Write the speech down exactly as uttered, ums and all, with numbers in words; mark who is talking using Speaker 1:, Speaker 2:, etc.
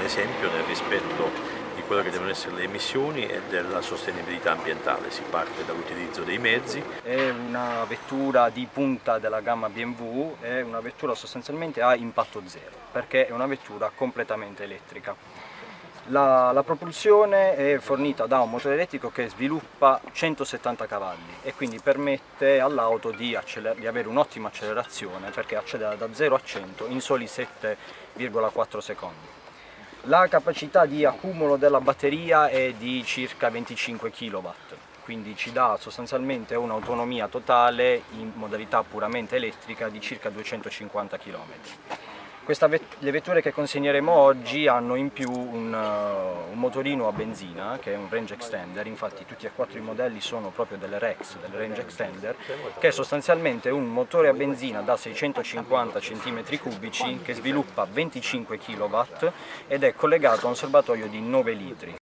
Speaker 1: esempio nel rispetto di quello che devono essere le emissioni e della sostenibilità ambientale. Si parte dall'utilizzo dei mezzi.
Speaker 2: È una vettura di punta della gamma B M W, è una vettura sostanzialmente a impatto zero, perché è una vettura completamente elettrica. La, la propulsione è fornita da un motore elettrico che sviluppa centosettanta cavalli e quindi permette all'auto di, di avere un'ottima accelerazione, perché accede da zero a cento in soli sette virgola quattro secondi. La capacità di accumulo della batteria è di circa venticinque chilowatt, quindi ci dà sostanzialmente un'autonomia totale in modalità puramente elettrica di circa duecentocinquanta chilometri. Questa vet le vetture che consegneremo oggi hanno in più un, uh, un motorino a benzina che è un range extender, infatti tutti e quattro i modelli sono proprio delle REX, delle range extender, che è sostanzialmente un motore a benzina da seicentocinquanta centimetri cubici che sviluppa venticinque chilowatt ed è collegato a un serbatoio di nove litri.